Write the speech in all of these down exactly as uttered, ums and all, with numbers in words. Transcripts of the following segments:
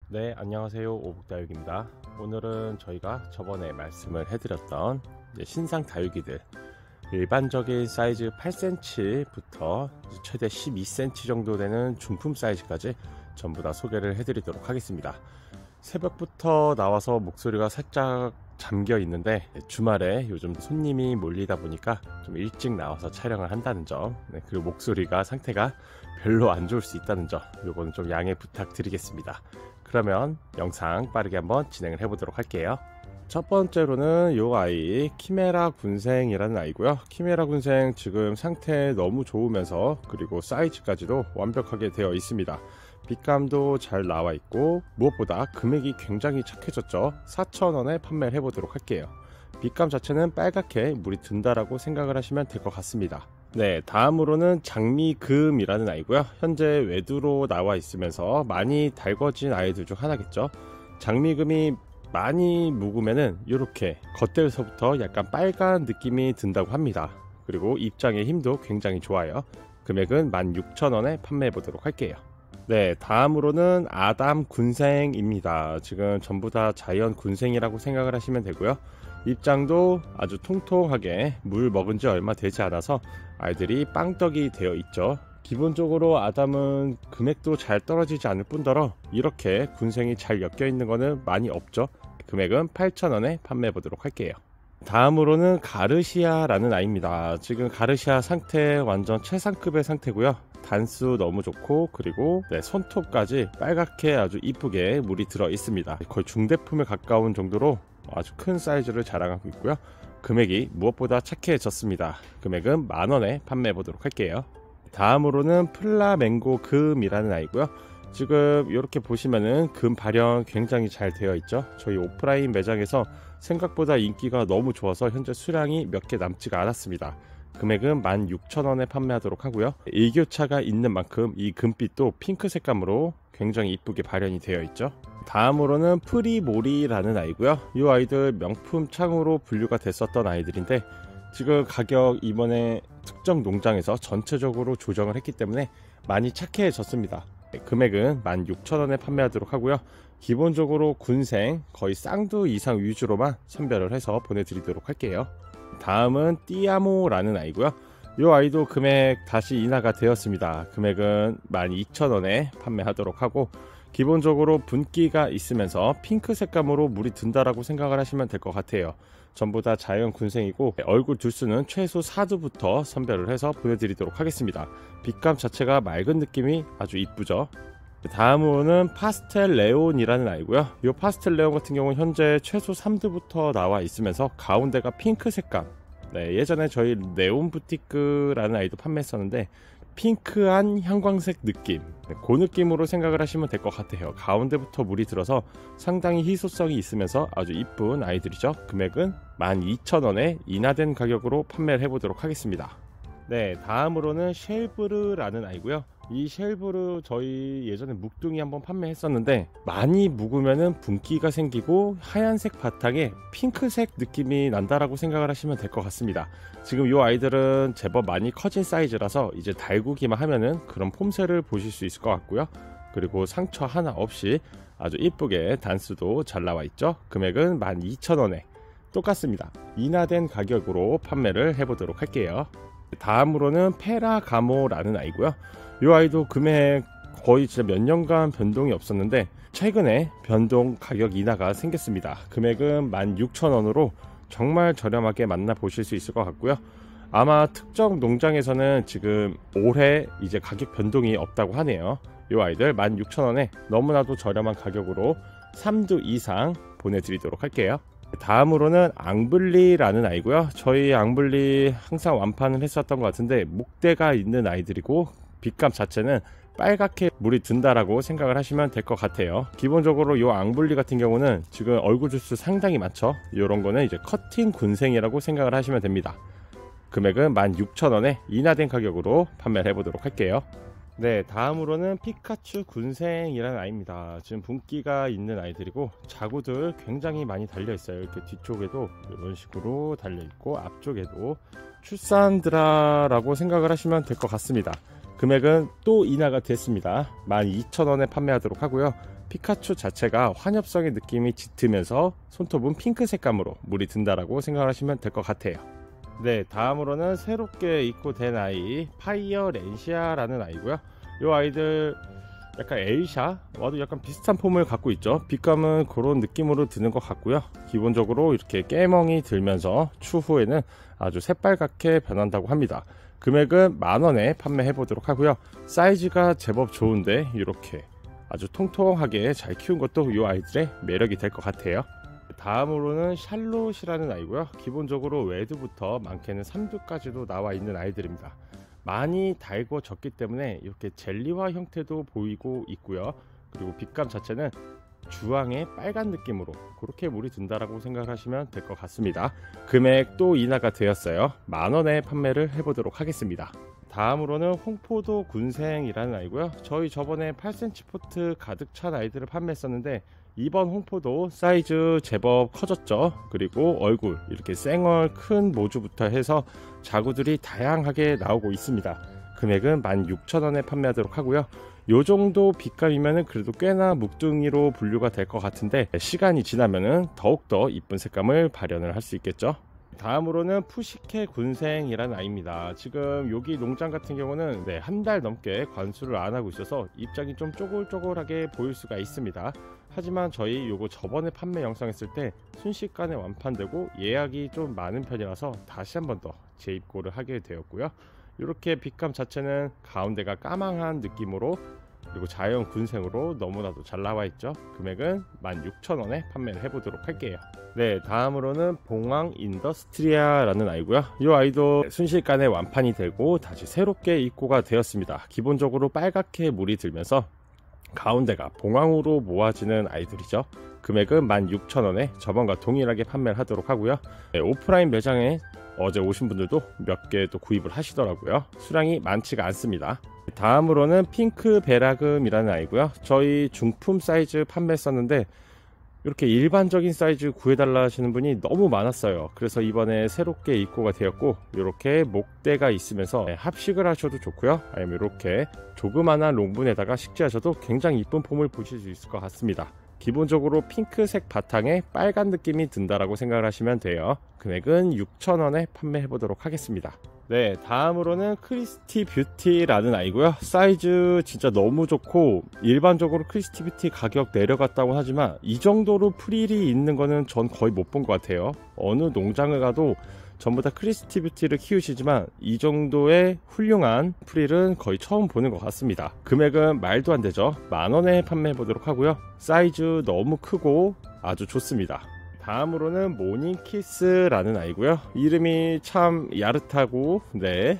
네, 안녕하세요. 오북다육입니다. 오늘은 저희가 저번에 말씀을 해드렸던 이제 신상 다육이들 일반적인 사이즈 팔 센티미터부터 최대 십이 센티미터 정도 되는 중품 사이즈까지 전부 다 소개를 해드리도록 하겠습니다. 새벽부터 나와서 목소리가 살짝 잠겨 있는데 주말에 요즘 손님이 몰리다 보니까 좀 일찍 나와서 촬영을 한다는 점, 네, 그리고 목소리가 상태가 별로 안 좋을 수 있다는 점, 요거는 좀 양해 부탁드리겠습니다. 그러면 영상 빠르게 한번 진행을 해보도록 할게요. 첫 번째로는 요 아이 키메라 군생이라는 아이고요. 키메라 군생 지금 상태 너무 좋으면서 그리고 사이즈까지도 완벽하게 되어 있습니다. 빛감도 잘 나와 있고 무엇보다 금액이 굉장히 착해졌죠. 사천 원에 판매를 해보도록 할게요. 빛감 자체는 빨갛게 물이 든다라고 생각을 하시면 될 것 같습니다. 네, 다음으로는 장미금이라는 아이고요. 현재 외두로 나와 있으면서 많이 달궈진 아이들 중 하나겠죠. 장미금이 많이 묵으면은 이렇게 겉에서부터 약간 빨간 느낌이 든다고 합니다. 그리고 입장의 힘도 굉장히 좋아요. 금액은 만 육천 원에 판매해 보도록 할게요. 네, 다음으로는 아담 군생입니다. 지금 전부 다 자이언 군생이라고 생각을 하시면 되고요. 입장도 아주 통통하게 물 먹은 지 얼마 되지 않아서 아이들이 빵떡이 되어 있죠. 기본적으로 아담은 금액도 잘 떨어지지 않을 뿐더러 이렇게 군생이 잘 엮여 있는 거는 많이 없죠. 금액은 팔천 원에 판매해 보도록 할게요. 다음으로는 가르시아라는 아이입니다. 지금 가르시아 상태 완전 최상급의 상태고요. 단수 너무 좋고 그리고 네, 손톱까지 빨갛게 아주 이쁘게 물이 들어 있습니다. 거의 중대품에 가까운 정도로 아주 큰 사이즈를 자랑하고 있고요. 금액이 무엇보다 착해졌습니다. 금액은 만 원에 판매해 보도록 할게요. 다음으로는 플라멩고 금이라는 아이고요. 지금 이렇게 보시면은 금 발현 굉장히 잘 되어 있죠. 저희 오프라인 매장에서 생각보다 인기가 너무 좋아서 현재 수량이 몇 개 남지가 않았습니다. 금액은 만 육천 원에 판매하도록 하고요. 일교차가 있는 만큼 이 금빛도 핑크 색감으로 굉장히 이쁘게 발현이 되어 있죠. 다음으로는 프리모리라는 아이고요. 이 아이들 명품 창으로 분류가 됐었던 아이들인데 지금 가격 이번에 특정 농장에서 전체적으로 조정을 했기 때문에 많이 착해졌습니다. 금액은 만 육천 원에 판매하도록 하고요. 기본적으로 군생 거의 쌍두 이상 위주로만 선별을 해서 보내드리도록 할게요. 다음은 띠아모라는 아이고요. 이 아이도 금액 다시 인하가 되었습니다. 금액은 만 이천 원에 판매하도록 하고 기본적으로 분기가 있으면서 핑크 색감으로 물이 든다라고 생각을 하시면 될 것 같아요. 전부 다 자연 군생이고 얼굴 두수는 최소 사 두부터 선별을 해서 보내드리도록 하겠습니다. 빛감 자체가 맑은 느낌이 아주 이쁘죠. 다음으로는 파스텔 레온이라는 아이고요. 이 파스텔 레온 같은 경우는 현재 최소 삼 두부터 나와 있으면서 가운데가 핑크 색감. 네, 예전에 저희 네온 부티크라는 아이도 판매했었는데 핑크한 형광색 느낌, 네, 그 느낌으로 생각을 하시면 될 것 같아요. 가운데부터 물이 들어서 상당히 희소성이 있으면서 아주 이쁜 아이들이죠. 금액은 만 이천 원에 인하된 가격으로 판매를 해보도록 하겠습니다. 네, 다음으로는 쉘브르라는 아이고요. 이 쉘브르 저희 예전에 묵둥이 한번 판매했었는데 많이 묵으면은 분기가 생기고 하얀색 바탕에 핑크색 느낌이 난다라고 생각을 하시면 될 것 같습니다. 지금 이 아이들은 제법 많이 커진 사이즈라서 이제 달구기만 하면은 그런 폼새를 보실 수 있을 것 같고요. 그리고 상처 하나 없이 아주 이쁘게 단수도 잘 나와 있죠. 금액은 만 이천 원에 똑같습니다. 인하된 가격으로 판매를 해보도록 할게요. 다음으로는 페라가모라는 아이고요. 이 아이도 금액 거의 진짜 몇 년간 변동이 없었는데 최근에 변동 가격 인하가 생겼습니다. 금액은 만 육천 원으로 정말 저렴하게 만나보실 수 있을 것 같고요. 아마 특정 농장에서는 지금 올해 이제 가격 변동이 없다고 하네요. 이 아이들 만 육천 원에 너무나도 저렴한 가격으로 삼 두 이상 보내드리도록 할게요. 다음으로는 앙블리라는 아이고요. 저희 앙블리 항상 완판을 했었던 것 같은데 목대가 있는 아이들이고 빛감 자체는 빨갛게 물이 든다라고 생각을 하시면 될 것 같아요. 기본적으로 이 앙블리 같은 경우는 지금 얼굴 주수 상당히 많죠. 이런 거는 이제 커팅 군생이라고 생각을 하시면 됩니다. 금액은 만 육천 원에 인하된 가격으로 판매를 해보도록 할게요. 네, 다음으로는 피카츄 군생이라는 아이입니다. 지금 분기가 있는 아이들이고 자구들 굉장히 많이 달려 있어요. 이렇게 뒤쪽에도 이런 식으로 달려 있고 앞쪽에도 출산드라라고 생각을 하시면 될 것 같습니다. 금액은 또 인하가 됐습니다. 만 이천 원에 판매하도록 하고요. 피카츄 자체가 환엽성의 느낌이 짙으면서 손톱은 핑크 색감으로 물이 든다라고 생각하시면 될 것 같아요. 네, 다음으로는 새롭게 입고된 아이 파이어 렌시아라는 아이고요. 이 아이들 약간 엘샤와도 약간 비슷한 폼을 갖고 있죠. 빛감은 그런 느낌으로 드는 것 같고요. 기본적으로 이렇게 깨멍이 들면서 추후에는 아주 새빨갛게 변한다고 합니다. 금액은 만원에 판매해 보도록 하고요. 사이즈가 제법 좋은데 이렇게 아주 통통하게 잘 키운 것도 이 아이들의 매력이 될 것 같아요. 다음으로는 샬롯이라는 아이고요. 기본적으로 외두부터 많게는 삼두까지도 나와 있는 아이들입니다. 많이 달궈졌기 때문에 이렇게 젤리화 형태도 보이고 있고요. 그리고 빛감 자체는 주황의 빨간 느낌으로 그렇게 물이 든다라고 생각하시면 될 것 같습니다. 금액도 인하가 되었어요. 만원에 판매를 해보도록 하겠습니다. 다음으로는 홍포도 군생이라는 아이고요. 저희 저번에 팔 센티미터 포트 가득 찬 아이들을 판매했었는데 이번 홍포도 사이즈 제법 커졌죠. 그리고 얼굴 이렇게 쌩얼 큰 모주부터 해서 자구들이 다양하게 나오고 있습니다. 금액은 만 육천 원에 판매하도록 하고요. 요 정도 빛감이면 그래도 꽤나 묵둥이로 분류가 될 것 같은데 시간이 지나면은 더욱더 이쁜 색감을 발현을 할 수 있겠죠. 다음으로는 푸시케 군생이라는 아이입니다. 지금 여기 농장 같은 경우는 네, 한 달 넘게 관수를 안 하고 있어서 입장이 좀 쪼글쪼글하게 보일 수가 있습니다. 하지만 저희 요거 저번에 판매 영상 했을 때 순식간에 완판되고 예약이 좀 많은 편이라서 다시 한 번 더 재입고를 하게 되었고요. 이렇게 빛감 자체는 가운데가 까망한 느낌으로 그리고 자연 군생으로 너무나도 잘 나와 있죠. 금액은 만 육천 원에 판매를 해보도록 할게요. 네, 다음으로는 봉황 인더스트리아라는 아이고요. 이 아이도 순식간에 완판이 되고 다시 새롭게 입고가 되었습니다. 기본적으로 빨갛게 물이 들면서 가운데가 봉황으로 모아지는 아이들이죠. 금액은 만 육천 원에 저번과 동일하게 판매를 하도록 하고요. 네, 오프라인 매장에 어제 오신 분들도 몇 개 또 구입을 하시더라고요. 수량이 많지가 않습니다. 다음으로는 핑크 베라금이라는 아이고요. 저희 중품 사이즈 판매했었는데 이렇게 일반적인 사이즈 구해달라 하시는 분이 너무 많았어요. 그래서 이번에 새롭게 입고가 되었고 이렇게 목대가 있으면서 합식을 하셔도 좋고요. 아니면 이렇게 조그만한 롱분에다가 식재하셔도 굉장히 이쁜 폼을 보실 수 있을 것 같습니다. 기본적으로 핑크색 바탕에 빨간 느낌이 든다라고 생각을 하시면 돼요. 금액은 육천 원에 판매해 보도록 하겠습니다. 네, 다음으로는 크리스티 뷰티라는 아이고요. 사이즈 진짜 너무 좋고 일반적으로 크리스티 뷰티 가격 내려갔다고 하지만 이 정도로 프릴이 있는 거는 전 거의 못 본 것 같아요. 어느 농장을 가도 전부 다 크리스티 뷰티를 키우시지만 이 정도의 훌륭한 프릴은 거의 처음 보는 것 같습니다. 금액은 말도 안 되죠. 만원에 판매해 보도록 하고요. 사이즈 너무 크고 아주 좋습니다. 다음으로는 모닝키스라는 아이고요. 이름이 참 야릇하고 네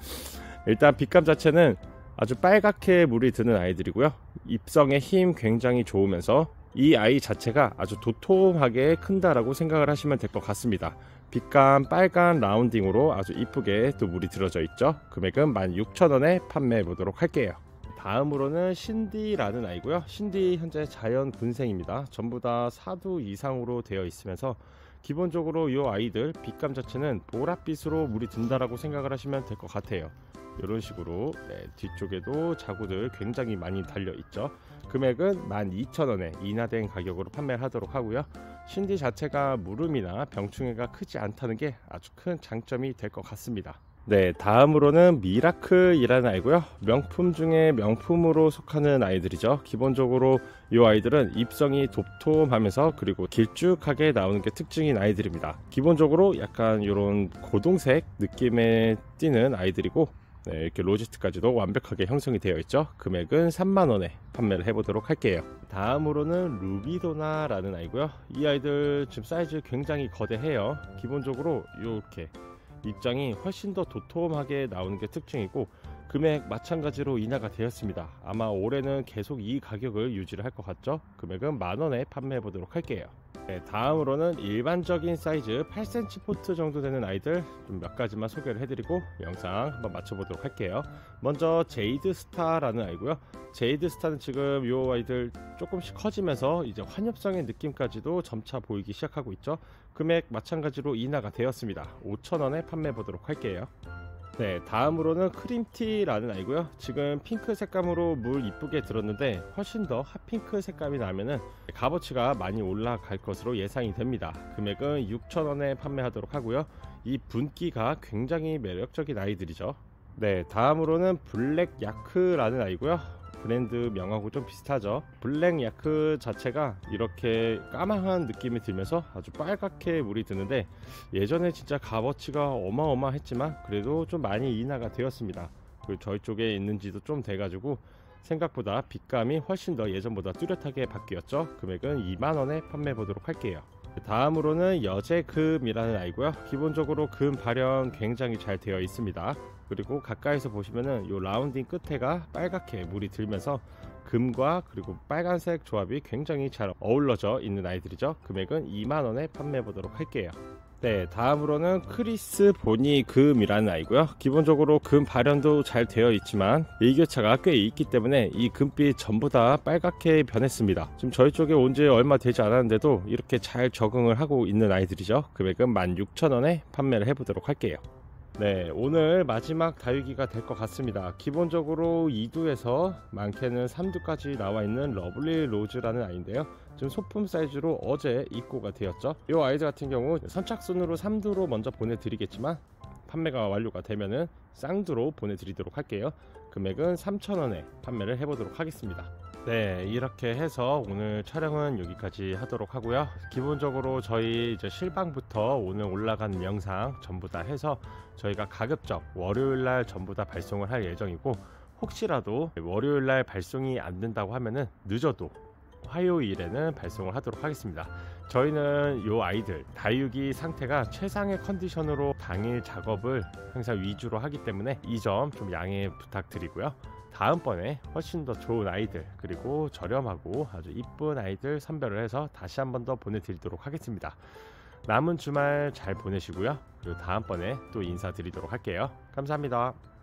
일단 빛감 자체는 아주 빨갛게 물이 드는 아이들이고요. 입성의 힘 굉장히 좋으면서 이 아이 자체가 아주 도톰하게 큰다라고 생각을 하시면 될 것 같습니다. 빛감 빨간 라운딩으로 아주 이쁘게 또 물이 들어져 있죠. 금액은 만 육천 원에 판매해 보도록 할게요. 다음으로는 신디라는 아이고요. 신디 현재 자연 군생입니다. 전부 다 사두 이상으로 되어 있으면서 기본적으로 이 아이들 빛감 자체는 보랏빛으로 물이 든다라고 생각을 하시면 될 것 같아요. 이런 식으로 네, 뒤쪽에도 자구들 굉장히 많이 달려 있죠. 금액은 만 이천 원에 인하된 가격으로 판매를 하도록 하고요. 신디 자체가 물음이나 병충해가 크지 않다는 게 아주 큰 장점이 될 것 같습니다. 네, 다음으로는 미라클이라는 아이고요. 명품 중에 명품으로 속하는 아이들이죠. 기본적으로 이 아이들은 입성이 도톰하면서 그리고 길쭉하게 나오는 게 특징인 아이들입니다. 기본적으로 약간 이런 고동색 느낌에 띄는 아이들이고 네, 이렇게 로지트까지도 완벽하게 형성이 되어 있죠. 금액은 삼만 원에 판매를 해보도록 할게요. 다음으로는 루비도나라는 아이고요. 이 아이들 지금 사이즈 굉장히 거대해요. 기본적으로 이렇게 입장이 훨씬 더 도톰하게 나오는 게 특징이고 금액 마찬가지로 인하가 되었습니다. 아마 올해는 계속 이 가격을 유지를 할 것 같죠. 금액은 만원에 판매해 보도록 할게요. 네, 다음으로는 일반적인 사이즈 팔 센티미터 포트 정도 되는 아이들 좀 몇 가지만 소개를 해드리고 영상 한번 맞춰보도록 할게요. 먼저 제이드 스타라는 아이고요. 제이드 스타는 지금 이 아이들 조금씩 커지면서 이제 환엽성의 느낌까지도 점차 보이기 시작하고 있죠. 금액 마찬가지로 인하가 되었습니다. 오천 원에 판매해 보도록 할게요. 네, 다음으로는 크림티라는 아이고요. 지금 핑크 색감으로 물 이쁘게 들었는데 훨씬 더 핫핑크 색감이 나면은 값어치가 많이 올라갈 것으로 예상이 됩니다. 금액은 육천 원에 판매하도록 하고요. 이 분기가 굉장히 매력적인 아이들이죠. 네, 다음으로는 블랙 야크라는 아이고요. 브랜드 명하고 좀 비슷하죠. 블랙 야크 자체가 이렇게 까망한 느낌이 들면서 아주 빨갛게 물이 드는데 예전에 진짜 값어치가 어마어마했지만 그래도 좀 많이 인하가 되었습니다. 그리고 저희 쪽에 있는지도 좀 돼가지고 생각보다 빛감이 훨씬 더 예전보다 뚜렷하게 바뀌었죠. 금액은 이만 원에 판매해 보도록 할게요. 다음으로는 여제금이라는 아이고요. 기본적으로 금 발현 굉장히 잘 되어 있습니다. 그리고 가까이서 보시면은 요 라운딩 끝에가 빨갛게 물이 들면서 금과 그리고 빨간색 조합이 굉장히 잘 어우러져 있는 아이들이죠. 금액은 이만 원에 판매해 보도록 할게요. 네, 다음으로는 크리스 보니 금이라는 아이고요. 기본적으로 금 발현도 잘 되어 있지만 일교차가 꽤 있기 때문에 이 금빛 전부 다 빨갛게 변했습니다. 지금 저희 쪽에 온 지 얼마 되지 않았는데도 이렇게 잘 적응을 하고 있는 아이들이죠. 금액은 만 육천 원에 판매를 해보도록 할게요. 네, 오늘 마지막 다육이가 될 것 같습니다. 기본적으로 이 두에서 많게는 삼 두까지 나와 있는 러블리 로즈라는 아이인데요. 지금 소품 사이즈로 어제 입고가 되었죠. 이 아이들 같은 경우 선착순으로 삼 두로 먼저 보내드리겠지만 판매가 완료가 되면은 쌍두로 보내드리도록 할게요. 금액은 삼천 원에 판매를 해보도록 하겠습니다. 네, 이렇게 해서 오늘 촬영은 여기까지 하도록 하고요. 기본적으로 저희 이제 실방부터 오늘 올라간 영상 전부 다 해서 저희가 가급적 월요일날 전부 다 발송을 할 예정이고, 혹시라도 월요일날 발송이 안 된다고 하면은 늦어도 화요일에는 발송을 하도록 하겠습니다. 저희는 요 아이들 다육이 상태가 최상의 컨디션으로 당일 작업을 항상 위주로 하기 때문에 이 점 좀 양해 부탁드리고요. 다음번에 훨씬 더 좋은 아이들 그리고 저렴하고 아주 이쁜 아이들 선별을 해서 다시 한 번 더 보내드리도록 하겠습니다. 남은 주말 잘 보내시고요. 그리고 다음번에 또 인사드리도록 할게요. 감사합니다.